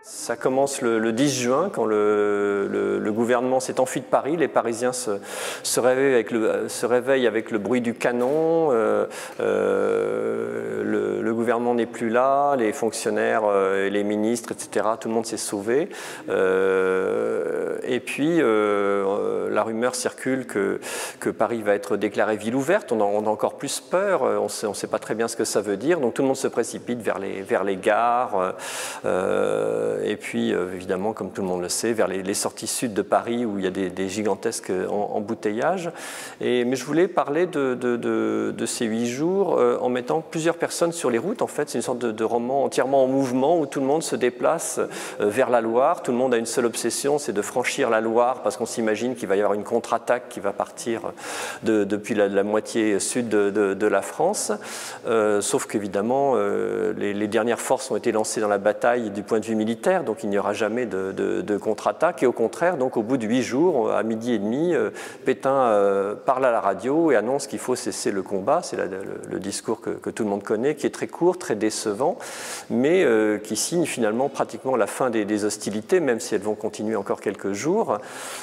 Ça commence le 10 juin, quand le gouvernement s'est enfui de Paris. Les Parisiens se réveillent avec le bruit du canon. Le gouvernement n'est plus là, les fonctionnaires, les ministres, etc. Tout le monde s'est sauvé. Et puis, la rumeur circule que Paris va être déclarée ville ouverte. On a encore plus peur. On ne sait pas très bien ce que ça veut dire. Donc tout le monde se précipite vers les gares. Et puis, évidemment, comme tout le monde le sait, vers les sorties sud de Paris où il y a des gigantesques embouteillages. Mais je voulais parler de ces 8 jours en mettant plusieurs personnes sur les routes. En fait, c'est une sorte de roman entièrement en mouvement où tout le monde se déplace vers la Loire. Tout le monde a une seule obsession, c'est de franchir la Loire parce qu'on s'imagine qu'il va y avoir une contre-attaque qui va partir depuis la moitié sud de la France. Sauf qu'évidemment, les dernières forces ont été lancées dans la bataille du point de vue militaire, donc il n'y aura jamais de contre-attaque. Et au contraire, donc, au bout de 8 jours, à 12h30, Pétain parle à la radio et annonce qu'il faut cesser le combat. C'est le discours que tout le monde connaît, qui est très court, très décevant, mais qui signe finalement pratiquement la fin des hostilités, même si elles vont continuer encore quelques jours.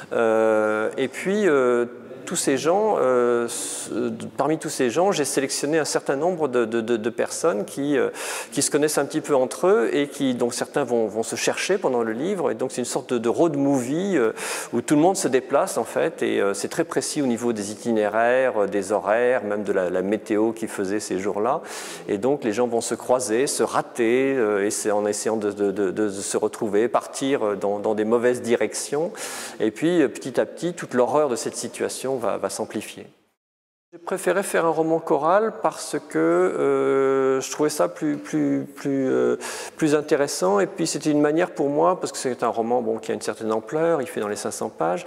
Et puis, tous ces gens, parmi tous ces gens, j'ai sélectionné un certain nombre de personnes qui se connaissent un petit peu entre eux et dont certains vont se chercher pendant le livre. Et donc c'est une sorte de road movie où tout le monde se déplace en fait. Et c'est très précis au niveau des itinéraires, des horaires, même de la météo qu'ils faisaient ces jours-là. Et donc les gens vont se croiser, se rater, en essayant de se retrouver, partir dans des mauvaises directions. Et puis petit à petit, toute l'horreur de cette situation va s'amplifier. J'ai préféré faire un roman choral parce que je trouvais ça plus intéressant, et puis c'était une manière pour moi, parce que c'est un roman qui a une certaine ampleur, il fait dans les 500 pages,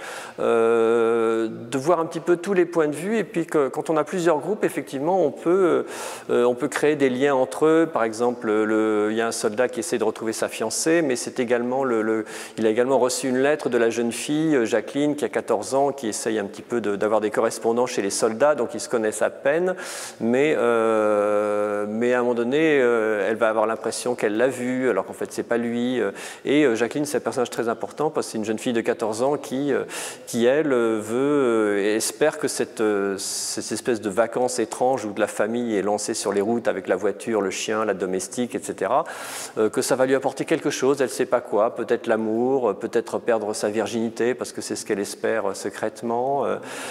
de voir un petit peu tous les points de vue, et puis quand on a plusieurs groupes, effectivement, on peut créer des liens entre eux. Par exemple, il y a un soldat qui essaie de retrouver sa fiancée, mais c'est également il a également reçu une lettre de la jeune fille, Jacqueline, qui a 14 ans, qui essaye un petit peu d'avoir des correspondants chez les soldats, donc ils se connaissent à peine, mais à un moment donné, elle va avoir l'impression qu'elle l'a vu, alors qu'en fait, c'est pas lui. Et Jacqueline, c'est un personnage très important, parce que c'est une jeune fille de 14 ans qui elle, veut et espère que cette espèce de vacances étranges où de la famille est lancée sur les routes avec la voiture, le chien, la domestique, etc., que ça va lui apporter quelque chose, elle ne sait pas quoi, peut-être l'amour, peut-être perdre sa virginité, parce que c'est ce qu'elle espère secrètement.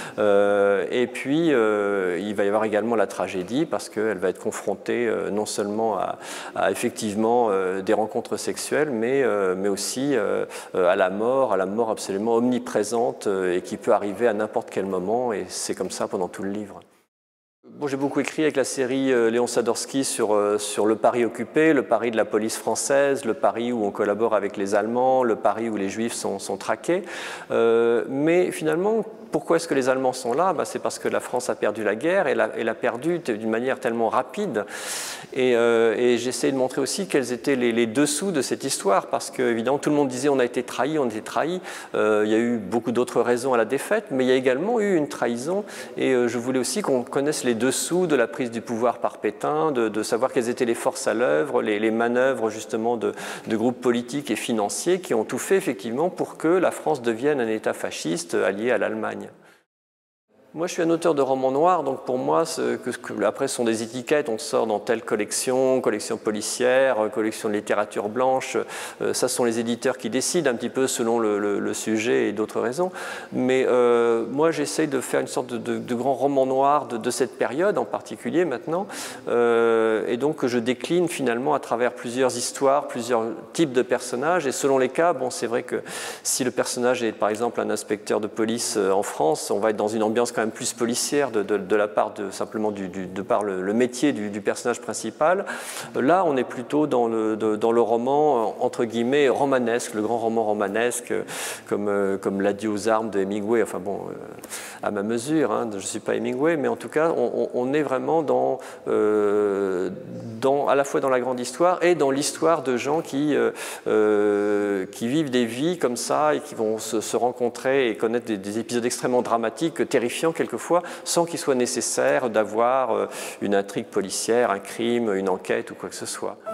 Et puis, il va y avoir également la tragédie, parce qu'elle va être confrontée non seulement à effectivement des rencontres sexuelles, mais aussi à la mort absolument omniprésente et qui peut arriver à n'importe quel moment, et c'est comme ça pendant tout le livre. Bon, j'ai beaucoup écrit avec la série Léon Sadorsky sur le Paris occupé, le Paris de la police française, le Paris où on collabore avec les Allemands, le Paris où les Juifs sont traqués. Mais finalement, pourquoi est-ce que les Allemands sont là? C'est parce que la France a perdu la guerre, et l'a perdue d'une manière tellement rapide. Et j'essaie de montrer aussi quels étaient les dessous de cette histoire, parce que évidemment tout le monde disait on a été trahi, on a été trahi. Il y a eu beaucoup d'autres raisons à la défaite, mais il y a également eu une trahison, et je voulais aussi qu'on connaisse les dessous de la prise du pouvoir par Pétain, de savoir quelles étaient les forces à l'œuvre, les manœuvres justement de groupes politiques et financiers qui ont tout fait effectivement pour que la France devienne un État fasciste allié à l'Allemagne. Moi, je suis un auteur de romans noirs, donc pour moi, après, ce sont des étiquettes. On sort dans telle collection, collection policière, collection de littérature blanche. Ça, ce sont les éditeurs qui décident un petit peu selon le sujet et d'autres raisons. Mais moi, j'essaye de faire une sorte de grand roman noir de cette période en particulier maintenant. Et donc, je décline finalement à travers plusieurs histoires, plusieurs types de personnages. Et selon les cas, bon, c'est vrai que si le personnage est par exemple un inspecteur de police en France, on va être dans une ambiance quand même plus policière de la part simplement de par le métier du personnage principal. Là, on est plutôt dans le roman entre guillemets romanesque, le grand roman romanesque, comme L'Adieu aux armes de Hemingway. Enfin bon, à ma mesure, hein, je ne suis pas Hemingway, mais en tout cas, on est vraiment à la fois dans la grande histoire et dans l'histoire de gens qui vivent des vies comme ça et qui vont se rencontrer et connaître des épisodes extrêmement dramatiques, terrifiants quelquefois, sans qu'il soit nécessaire d'avoir une intrigue policière, un crime, une enquête ou quoi que ce soit.